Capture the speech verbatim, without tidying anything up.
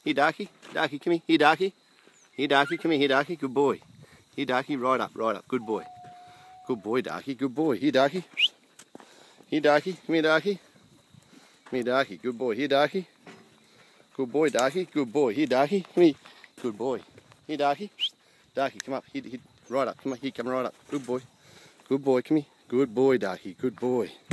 Here, Darkie. Darkie, come here. Here, Darkie. Here, Darkie, come here. Here, Darkie. Good boy. Here, Darkie. Right up, right up. Good boy. Good boy, Darkie. Good boy. Here, Darkie. Here, Darkie. Come here, Darkie. Come here, Darkie. Good boy. Here, Darkie. Good boy, Darkie. Good boy. Here, Darkie. Come here. Good boy. Here, Darkie. Darkie, come up. Here, here. Right up. Come on. Here, come right up. Good boy. Good boy. Come here. Good boy, Darkie. Good boy.